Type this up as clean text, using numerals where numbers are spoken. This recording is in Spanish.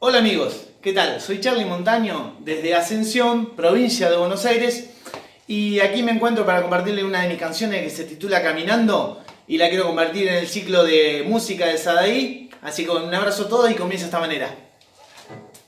Hola amigos, ¿qué tal? Soy Charly Montaño desde Ascensión, provincia de Buenos Aires, y aquí me encuentro para compartirles una de mis canciones que se titula Caminando y la quiero convertir en el ciclo de música de Sadaí, así que un abrazo a todos y comienza de esta manera.